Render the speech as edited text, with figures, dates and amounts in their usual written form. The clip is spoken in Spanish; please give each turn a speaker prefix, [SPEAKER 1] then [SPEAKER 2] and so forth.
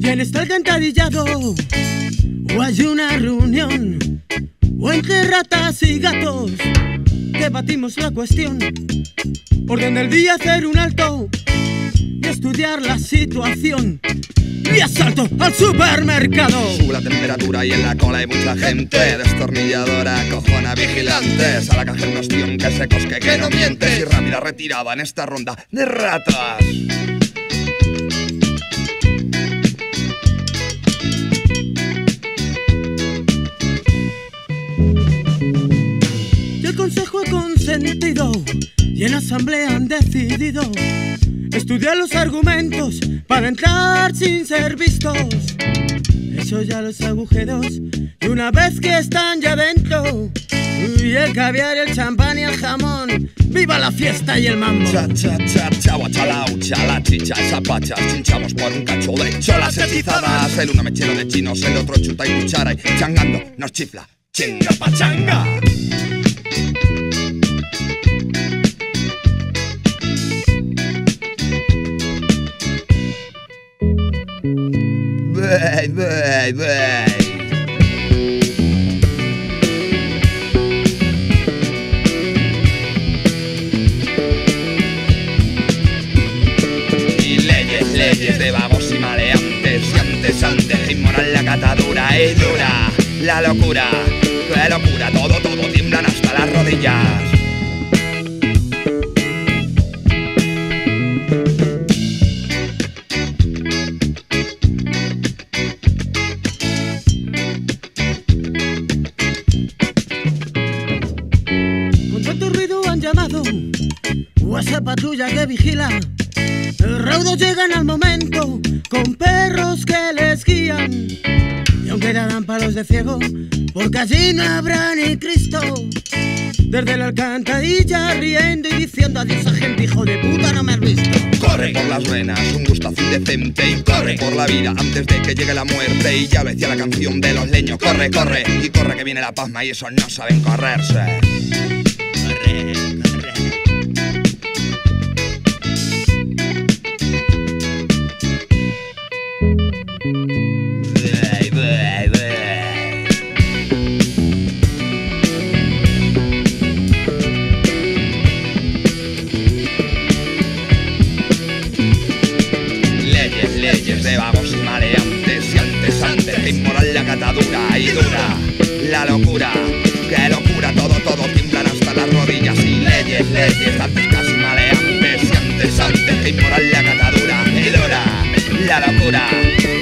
[SPEAKER 1] ¿Quién está alcantarillado? O hay una reunión, o entre ratas y gatos debatimos la cuestión. Orden del día, hacer un alto y estudiar la situación. Y asalto al supermercado.
[SPEAKER 2] Sube la temperatura y en la cola hay mucha gente. Destornilladora, cojona, vigilantes. A la caja un ostión que se cosque, que no mientes. Y rápida retirada en esta ronda de ratas.
[SPEAKER 1] Y el consejo ha consentido y en asamblea han decidido estudiar los argumentos para entrar sin ser vistos. Hecho ya los agujeros y una vez que están ya dentro, y el caviar, el champán y el jamón, ¡viva la fiesta y el mambo!
[SPEAKER 2] Cha, cha, cha, cha, guachalaucha, la chicha, esa pacha, chinchamos por un cacho de cholas hechizadas. El uno mechero de chinos, el otro chuta y cuchara, y changando nos chifla, chinga pachanga. Bey, bey, bey. Y leyes de vagos y maleantes, y antes, inmoral la catadura y dura. La locura, qué locura, todo tiemblan hasta las rodillas.
[SPEAKER 1] O a esa patrulla que vigila. Raudos llegan al momento con perros que les guían. Y aunque dan palos de ciego, porque allí no habrá ni Cristo. Desde la alcantarilla riendo y diciendo: adiós, agente, hijo de puta, no me has visto.
[SPEAKER 2] Corre por las venas, un gustazo indecente. Y corre por la vida antes de que llegue la muerte. Y ya lo decía la canción de los leños: corre, corre, y corre que viene la pasma. Y esos no saben correrse. Leyes de vagos y maleantes, y antes, que inmoral la catadura y dura. La locura, qué locura, todo tiemblan hasta las rodillas. Y leyes, antes casi maleantes, y antes, que inmoral la catadura y dura. La locura.